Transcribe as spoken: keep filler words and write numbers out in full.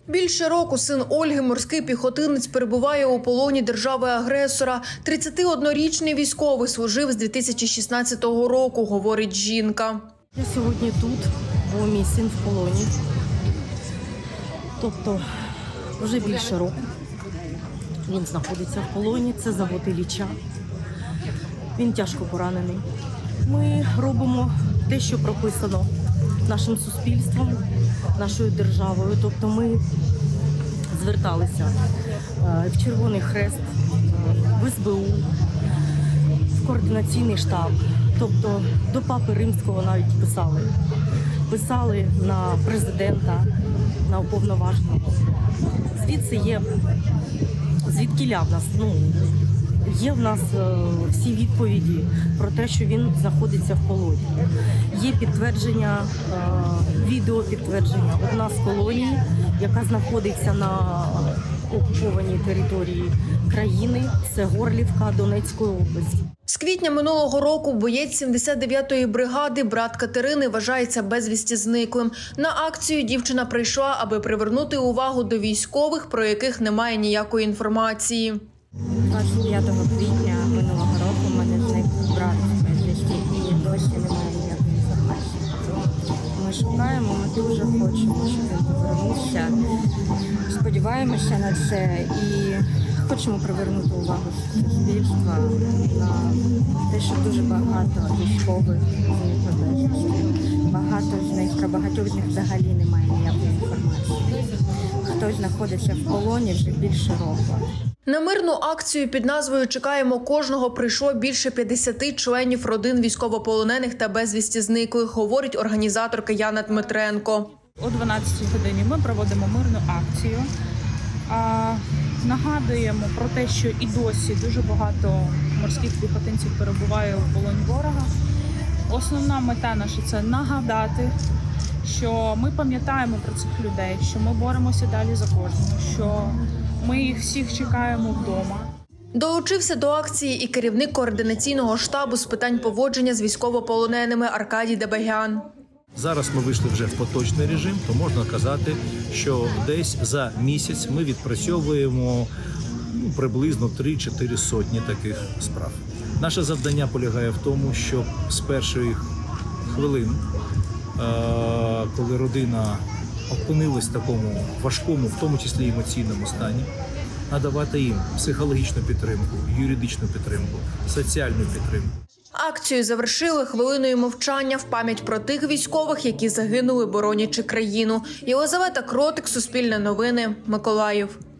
Більше року син Ольги, морський піхотинець, перебуває у полоні держави-агресора. тридцятиоднорічний військовий служив з дві тисячі шістнадцятого року, говорить жінка. Я сьогодні тут, бо мій син в полоні. Тобто вже більше року він знаходиться в полоні. Це завод Ілліча. Він тяжко поранений. Ми робимо те, що прописано нашим суспільством, нашою державою. Тобто ми зверталися в Червоний Хрест, в ес бе у, в координаційний штаб. Тобто до Папи Римського навіть писали. Писали на президента, на уповноваженого. Звідси є, звідкіля в нас, ну, є в нас е, всі відповіді про те, що він знаходиться в полоні. Є підтвердження, е, відеопідтвердження. Одна з колоній, яка знаходиться на окупованій території країни, це Горлівка Донецької області. З квітня минулого року боєць сімдесят дев'ятої бригади, брат Катерини, вважається безвісті зниклим. На акцію дівчина прийшла, аби привернути увагу до військових, про яких немає ніякої інформації. двадцять п'ятого квітня минулого року в мене зник брат безвісті і досі немає ніякої інформації. Ми шукаємо, ми дуже хочемо, щоб він повернувся. Сподіваємося на це і хочемо привернути увагу суспільства на те, що дуже багато військових зникло безвісті. Багато з них, про багатьох з них взагалі немає ніякої інформації. Хтось знаходиться в полоні вже більше року. На мирну акцію під назвою «Чекаємо кожного» прийшло більше п'ятдесяти членів родин військовополонених та безвісті зниклих, говорить організаторка Яна Дмитренко. О дванадцятій годині ми проводимо мирну акцію. А, нагадуємо про те, що і досі дуже багато морських піхотинців перебуває у полоні ворога. Основна мета наша – це нагадати, що ми пам'ятаємо про цих людей, що ми боремося далі за кожного, що ми їх всіх чекаємо вдома. Долучився до акції і керівник координаційного штабу з питань поводження з військовополоненими Аркадій Дебегян. Зараз ми вийшли вже в поточний режим, то можна казати, що десь за місяць ми відпрацьовуємо ну, приблизно три-чотири сотні таких справ. Наше завдання полягає в тому, щоб з перших хвилин, коли родина опинилась в такому важкому, в тому числі емоційному стані, надавати їм психологічну підтримку, юридичну підтримку, соціальну підтримку. Акцію завершили хвилиною мовчання в пам'ять про тих військових, які загинули, боронячи країну. Єлизавета Кротик, Суспільне новини, Миколаїв.